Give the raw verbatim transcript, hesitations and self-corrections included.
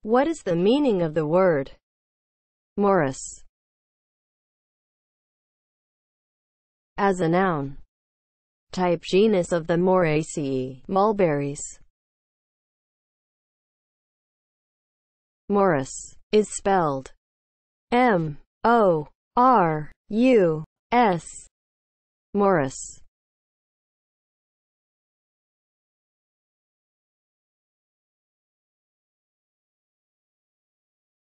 What is the meaning of the word morus as a noun? Type: genus of the Moraceae, mulberries. Morus is spelled M O R U S. Morus.